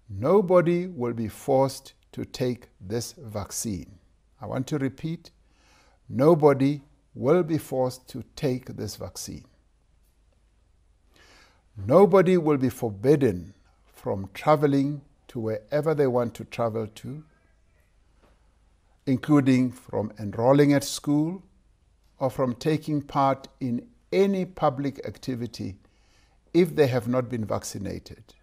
Nobody will be forced to take this vaccine. I want to repeat, nobody will be forced to take this vaccine. Nobody will be forbidden from traveling to wherever they want to travel to, including from enrolling at school or from taking part in any public activity if they have not been vaccinated.